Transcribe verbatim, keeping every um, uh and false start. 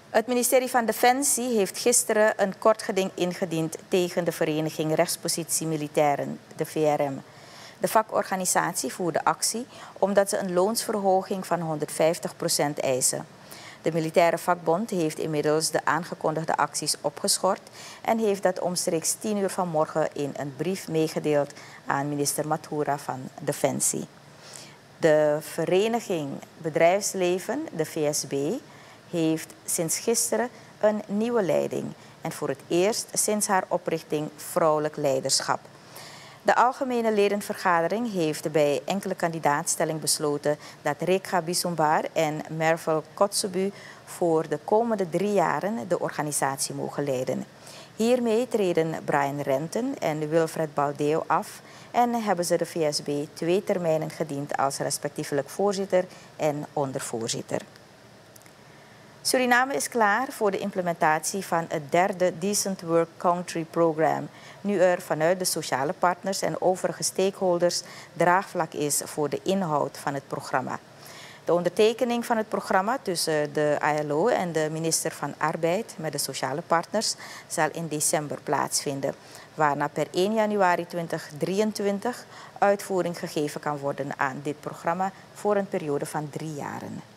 Het ministerie van Defensie heeft gisteren een kort geding ingediend tegen de Vereniging Rechtspositie Militairen, de V R M. De vakorganisatie voerde actie omdat ze een loonsverhoging van honderdvijftig procent eisen. De militaire vakbond heeft inmiddels de aangekondigde acties opgeschort en heeft dat omstreeks tien uur vanmorgen in een brief meegedeeld aan minister Mathura van Defensie. De Vereniging Bedrijfsleven, de V S B, heeft sinds gisteren een nieuwe leiding en voor het eerst sinds haar oprichting vrouwelijk leiderschap. De Algemene Ledenvergadering heeft bij enkele kandidaatstelling besloten dat Rekha Bisumbar en Mervel Kotzebu voor de komende drie jaren de organisatie mogen leiden. Hiermee treden Brian Renton en Wilfred Baldeo af en hebben ze de V S B twee termijnen gediend als respectievelijk voorzitter en ondervoorzitter. Suriname is klaar voor de implementatie van het derde Decent Work Country Program, nu er vanuit de sociale partners en overige stakeholders draagvlak is voor de inhoud van het programma. De ondertekening van het programma tussen de I L O en de minister van Arbeid met de sociale partners zal in december plaatsvinden, waarna per één januari tweeduizend drieëntwintig uitvoering gegeven kan worden aan dit programma voor een periode van drie jaren.